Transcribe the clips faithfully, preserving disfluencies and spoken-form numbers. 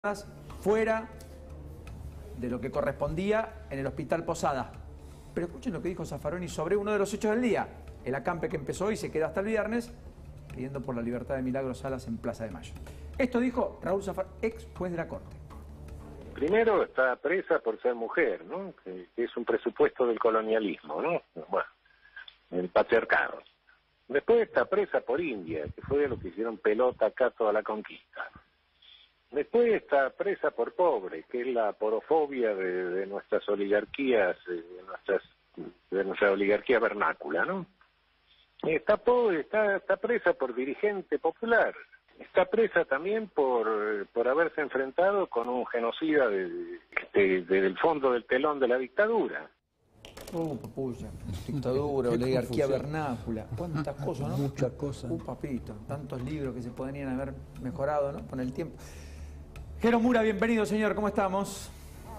fuera de lo que correspondía en el Hospital Posada. Pero escuchen lo que dijo Zaffaroni sobre uno de los hechos del día, el acampe que empezó hoy y se queda hasta el viernes, pidiendo por la libertad de Milagro Salas en Plaza de Mayo. Esto dijo Raúl Zaffaroni, ex juez de la Corte. Primero está presa por ser mujer, ¿no? Que, que es un presupuesto del colonialismo, ¿no? Bueno, el patriarcado. Después está presa por India, que fue de lo que hicieron pelota acá toda la conquista. Después está presa por pobre, que es la porofobia de, de nuestras oligarquías, de, nuestras, de nuestra oligarquía vernácula, ¿no? Está, pobre, está, está presa por dirigente popular. Está presa también por, por haberse enfrentado con un genocida de, de, de, del fondo del telón de la dictadura. Uh, papulla, dictadura, oligarquía vernácula, cuántas cosas, ¿no? Muchas cosas. Uh, papito, tantos libros que se podrían haber mejorado, ¿no? Con el tiempo. Jero Mura, bienvenido, señor, ¿cómo estamos?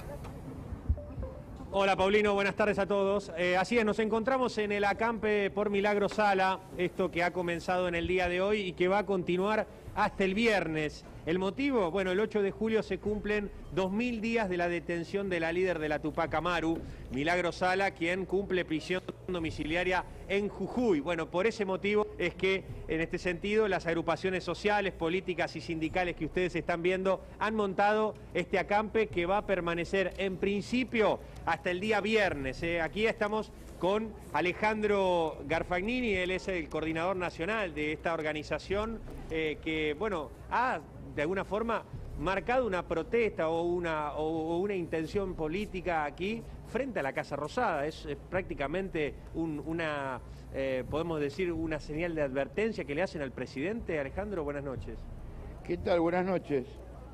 Hola, Paulino, buenas tardes a todos. Eh, así es, nos encontramos en el acampe por Milagro Sala, esto que ha comenzado en el día de hoy y que va a continuar hasta el viernes. ¿El motivo? Bueno, el ocho de julio se cumplen dos mil días de la detención de la líder de la Tupac Amaru, Milagro Sala, quien cumple prisión domiciliaria en Jujuy. Bueno, por ese motivo es que, en este sentido, las agrupaciones sociales, políticas y sindicales que ustedes están viendo han montado este acampe que va a permanecer, en principio, hasta el día viernes. ¿eh? Aquí estamos con Alejandro Garfagnini, él es el coordinador nacional de esta organización eh, que, bueno, ha de alguna forma marcado una protesta o una, o una intención política aquí frente a la Casa Rosada. Es, es prácticamente un, una, eh, podemos decir, una señal de advertencia que le hacen al presidente. Alejandro, buenas noches. ¿Qué tal? Buenas noches.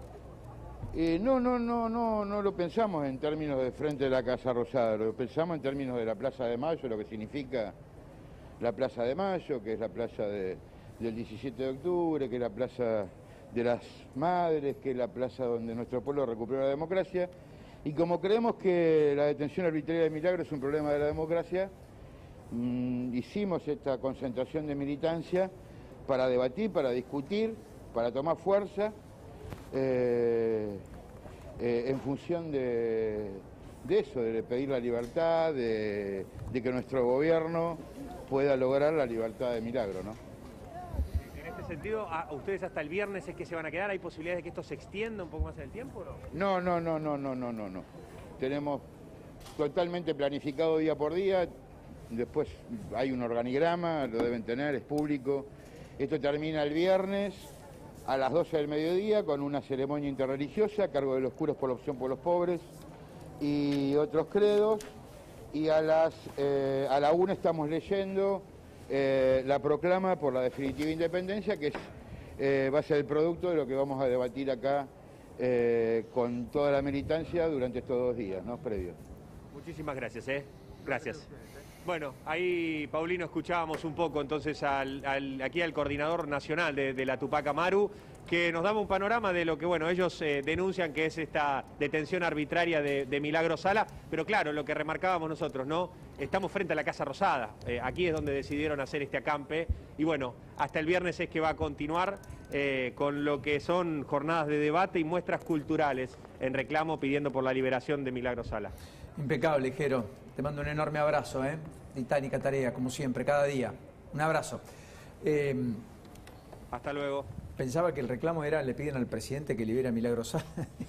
Eh, no, no, no, no, no lo pensamos en términos de frente de la Casa Rosada, lo pensamos en términos de la Plaza de Mayo, lo que significa la Plaza de Mayo, que es la plaza de, del diecisiete de octubre, que es la plaza de las madres, que es la plaza donde nuestro pueblo recuperó la democracia. Y como creemos que la detención arbitraria de Milagro es un problema de la democracia, mmm, hicimos esta concentración de militancia para debatir, para discutir, para tomar fuerza, eh, eh, en función de, de eso, de pedir la libertad, de, de que nuestro gobierno pueda lograr la libertad de Milagro, ¿no? En este sentido, ¿a ustedes hasta el viernes es que se van a quedar? ¿Hay posibilidades de que esto se extienda un poco más en el tiempo o no? No, no, no, no, no, no, no. Tenemos totalmente planificado día por día, después hay un organigrama, lo deben tener, es público. Esto termina el viernes a las doce del mediodía con una ceremonia interreligiosa a cargo de los curas por la opción por los pobres y otros credos. Y a las eh, a la una estamos leyendo eh, la proclama por la definitiva independencia, que es, eh, va a ser el producto de lo que vamos a debatir acá eh, con toda la militancia durante estos dos días, ¿no? Previos. Muchísimas gracias, ¿eh? Gracias. Bueno, ahí, Paulino, escuchábamos un poco entonces al, al, aquí al coordinador nacional de, de la Tupac Amaru, que nos daba un panorama de lo que, bueno, ellos eh, denuncian que es esta detención arbitraria de, de Milagro Sala, pero claro, lo que remarcábamos nosotros, ¿no? Estamos frente a la Casa Rosada, eh, aquí es donde decidieron hacer este acampe, y bueno, hasta el viernes es que va a continuar eh, con lo que son jornadas de debate y muestras culturales en reclamo pidiendo por la liberación de Milagro Sala. Impecable, Jero. Te mando un enorme abrazo, ¿eh? Titánica tarea, como siempre, cada día. Un abrazo. Eh, Hasta luego. Pensaba que el reclamo era, le piden al presidente que libere a Milagro Sala.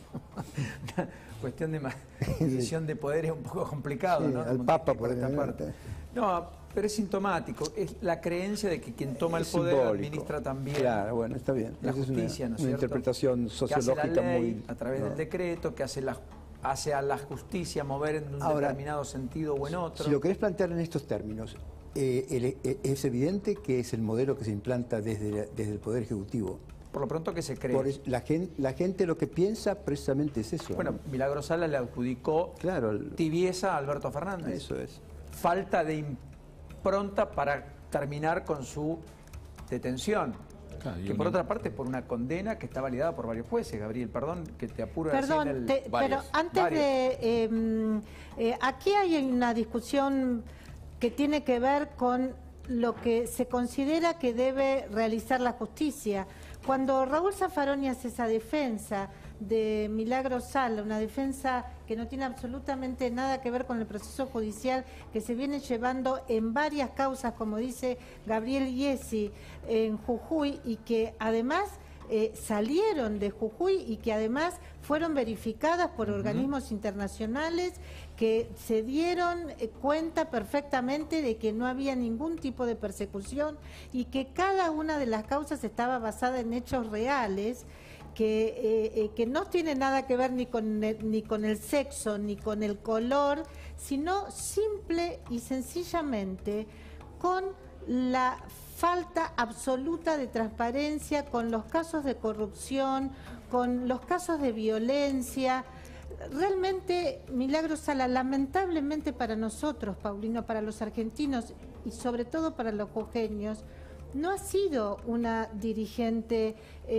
Una cuestión de división de poderes un poco complicado, sí, ¿no? Al Como Papa, que, por esta parte. No, pero es sintomático. Es la creencia de que quien toma el es poder simbólico. Administra también. Claro, bueno, está bien. La Esa justicia, es una, ¿no es una cierto? interpretación sociológica que hace la ley, muy... a través no. del decreto, que hace la hace a la justicia mover en un Ahora, determinado sentido o en otro. Si lo querés plantear en estos términos, eh, el, eh, es evidente que es el modelo que se implanta desde, desde el Poder Ejecutivo. Por lo pronto que se cree. Por es, la, gente, la gente lo que piensa precisamente es eso. Bueno, ¿no? Milagro Sala le adjudicó claro, el, tibieza a Alberto Fernández. Eso es. Falta de impronta para terminar con su detención. Claro, que por otra parte por una condena que está validada por varios jueces. Gabriel, perdón que te apuro. Perdón, el... te, pero antes varios. de... Eh, eh, aquí hay una discusión que tiene que ver con lo que se considera que debe realizar la justicia. Cuando Raúl Zaffaroni hace esa defensa de Milagros Sala, una defensa que no tiene absolutamente nada que ver con el proceso judicial que se viene llevando en varias causas, como dice Gabriel Iesi, en Jujuy, y que además eh, salieron de Jujuy y que además fueron verificadas por uh-huh. organismos internacionales que se dieron eh, cuenta perfectamente de que no había ningún tipo de persecución y que cada una de las causas estaba basada en hechos reales, que, eh, eh, que no tiene nada que ver ni con, el, ni con el sexo, ni con el color, sino simple y sencillamente con la falta absoluta de transparencia, con los casos de corrupción, con los casos de violencia. Realmente, Milagros Sala, lamentablemente para nosotros, Paulino, para los argentinos y sobre todo para los jujeños, no ha sido una dirigente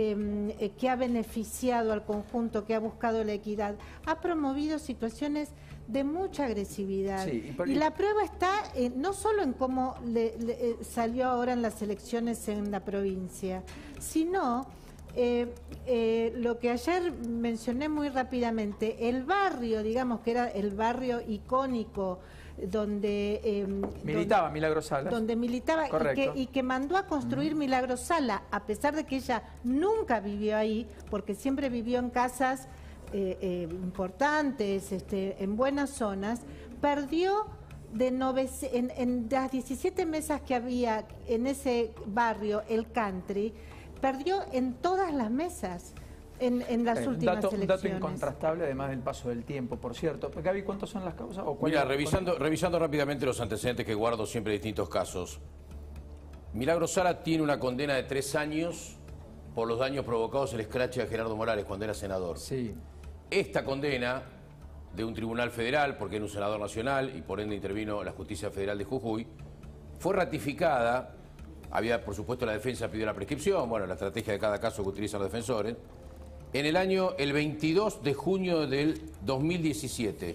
eh, que ha beneficiado al conjunto, que ha buscado la equidad. Ha promovido situaciones de mucha agresividad. Sí, y, por... y la prueba está eh, no solo en cómo le, le, eh, salió ahora en las elecciones en la provincia, sino eh, eh, lo que ayer mencioné muy rápidamente, el barrio, digamos que era el barrio icónico donde eh, militaba donde, Milagros Sala, donde militaba y que, y que mandó a construir uh-huh. Milagros Sala, a pesar de que ella nunca vivió ahí, porque siempre vivió en casas eh, eh, importantes, este, en buenas zonas, perdió de nove, en, en las diecisiete mesas que había en ese barrio, el country, perdió en todas las mesas. En, en las eh, últimas dato, elecciones. Un dato incontrastable, además del paso del tiempo, por cierto. Gaby, ¿cuántas son las causas? ¿O Mira, revisando, revisando rápidamente los antecedentes que guardo siempre en distintos casos. Milagros Sala tiene una condena de tres años por los daños provocados el escrache a Gerardo Morales cuando era senador. Sí. Esta condena de un tribunal federal, porque era un senador nacional y por ende intervino la Justicia Federal de Jujuy, fue ratificada. Había, por supuesto, la defensa pidió la prescripción, bueno, la estrategia de cada caso que utilizan los defensores. En el año, el veintidós de junio del dos mil diecisiete,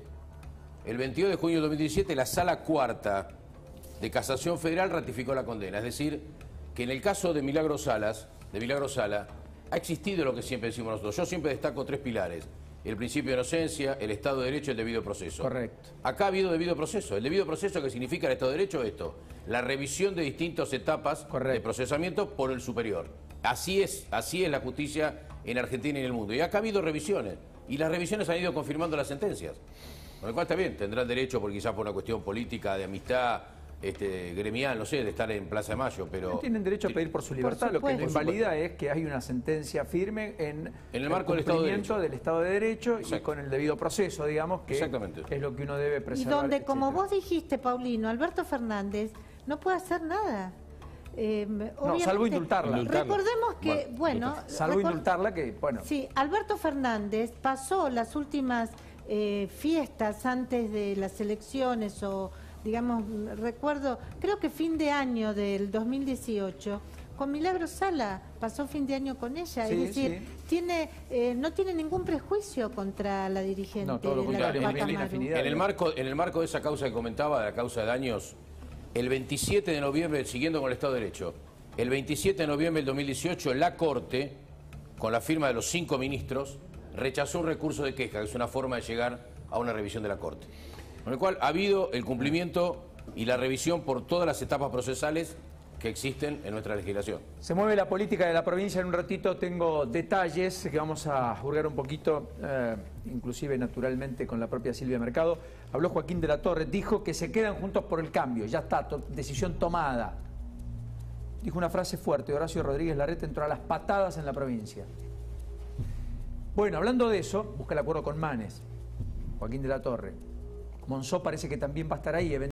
el veintidós de junio del dos mil diecisiete, la Sala Cuarta de Casación Federal ratificó la condena. Es decir, que en el caso de Milagros Salas, de Milagros Sala, ha existido lo que siempre decimos nosotros. Yo siempre destaco tres pilares: el principio de inocencia, el Estado de Derecho y el debido proceso. Correcto. Acá ha habido debido proceso. El debido proceso, ¿qué significa el Estado de Derecho? Esto, la revisión de distintas etapas Correcto. de procesamiento por el superior. Así es, así es la justicia en Argentina y en el mundo. Y acá ha habido revisiones, y las revisiones han ido confirmando las sentencias. Con lo cual está bien, tendrán derecho, por quizás por una cuestión política, de amistad, este, gremial, no sé, de estar en Plaza de Mayo, pero... No tienen derecho a pedir por su libertad, por lo que no invalida es que hay una sentencia firme en, en el marco del Estado de Derecho, del Estado de Derecho y con el debido proceso, digamos, que Exactamente. es lo que uno debe preservar. Y donde, como etcétera. vos dijiste, Paulino, Alberto Fernández no puede hacer nada. Eh, no, salvo indultarla. Recordemos que, bueno... bueno salvo indultarla, que, bueno... Sí, Alberto Fernández pasó las últimas eh, fiestas antes de las elecciones o, digamos, recuerdo, creo que fin de año del dos mil dieciocho, con Milagros Sala, pasó fin de año con ella, sí, es decir, sí. tiene, eh, no tiene ningún prejuicio contra la dirigente. No, todo lo contrario, en el marco, en el marco de esa causa que comentaba, de la causa de daños, el veintisiete de noviembre, siguiendo con el Estado de Derecho, el veintisiete de noviembre del dos mil dieciocho, la Corte, con la firma de los cinco ministros, rechazó un recurso de queja, que es una forma de llegar a una revisión de la Corte. Con el cual ha habido el cumplimiento y la revisión por todas las etapas procesales que existen en nuestra legislación. Se mueve la política de la provincia. En un ratito tengo detalles que vamos a hurgar un poquito, eh, inclusive naturalmente con la propia Silvia Mercado. Habló Joaquín de la Torre, dijo que se quedan juntos por el cambio, ya está, to decisión tomada. Dijo una frase fuerte, Horacio Rodríguez Larreta entró a las patadas en la provincia. Bueno, hablando de eso, busca el acuerdo con Manes, Joaquín de la Torre. Monzó parece que también va a estar ahí.